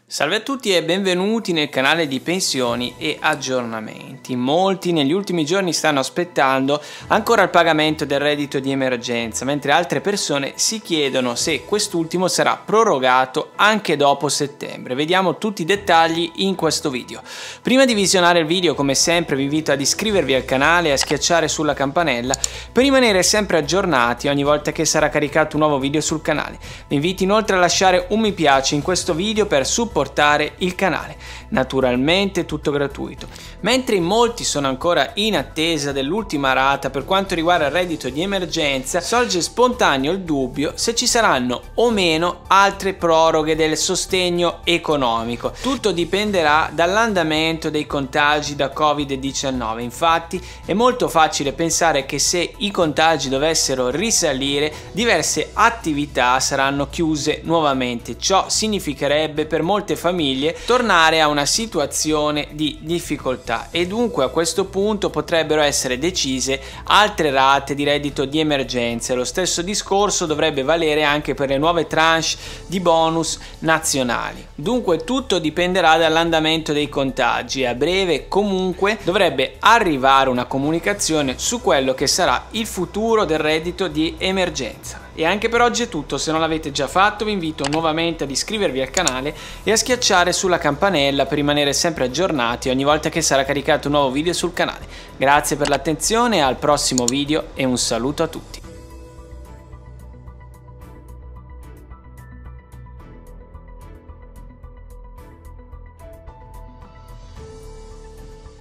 Salve a tutti e benvenuti nel canale di pensioni e aggiornamenti. Molti negli ultimi giorni stanno aspettando ancora il pagamento del reddito di emergenza, mentre altre persone si chiedono se quest'ultimo sarà prorogato anche dopo settembre. Vediamo tutti i dettagli in questo video. Prima di visionare il video, come sempre, vi invito ad iscrivervi al canale e a schiacciare sulla campanella per rimanere sempre aggiornati ogni volta che sarà caricato un nuovo video sul canale. Vi invito inoltre a lasciare un mi piace in questo video per supportare il canale, naturalmente tutto gratuito. Mentre in molti sono ancora in attesa dell'ultima rata per quanto riguarda il reddito di emergenza, sorge spontaneo il dubbio se ci saranno o meno altre proroghe del sostegno economico. Tutto dipenderà dall'andamento dei contagi da Covid-19. Infatti è molto facile pensare che se i contagi dovessero risalire, diverse attività saranno chiuse nuovamente. Ciò significherebbe per molte famiglie tornare a una situazione di difficoltà e dunque a questo punto potrebbero essere decise altre rate di reddito di emergenza. Lo stesso discorso dovrebbe valere anche per le nuove tranche di bonus nazionali. Dunque tutto dipenderà dall'andamento dei contagi e a breve comunque dovrebbe arrivare una comunicazione su quello che sarà il futuro del reddito di emergenza. E anche per oggi è tutto. Se non l'avete già fatto vi invito nuovamente ad iscrivervi al canale e a schiacciare sulla campanella per rimanere sempre aggiornati ogni volta che sarà caricato un nuovo video sul canale. Grazie per l'attenzione, al prossimo video e un saluto a tutti.